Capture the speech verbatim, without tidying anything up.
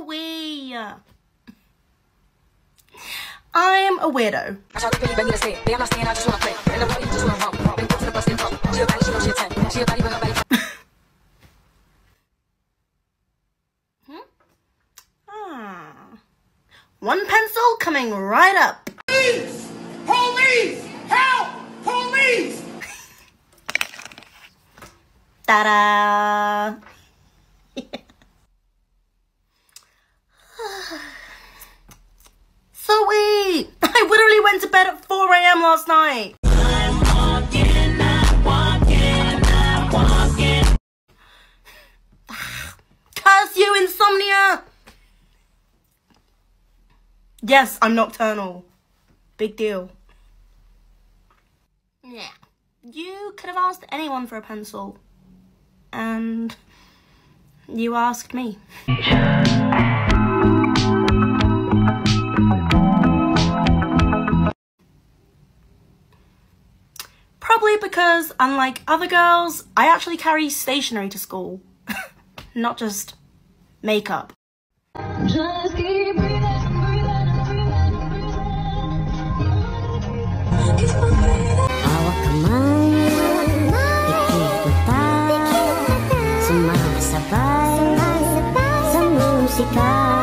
we? I'm a weirdo. hmm? Ah. One pencil coming right up. Police! Police! Help! Police! Ta-da! Sweet! I literally went to bed at four A M last night. I'm walking, I'm walking, I'm walking. Curse you, insomnia! Yes, I'm nocturnal. Big deal. Yeah. You could have asked anyone for a pencil. And you asked me. Probably because, unlike other girls, I actually carry stationery to school. Not just makeup. Just keep breathing, breathing, breathing, breathing. Sumasabay sa musika.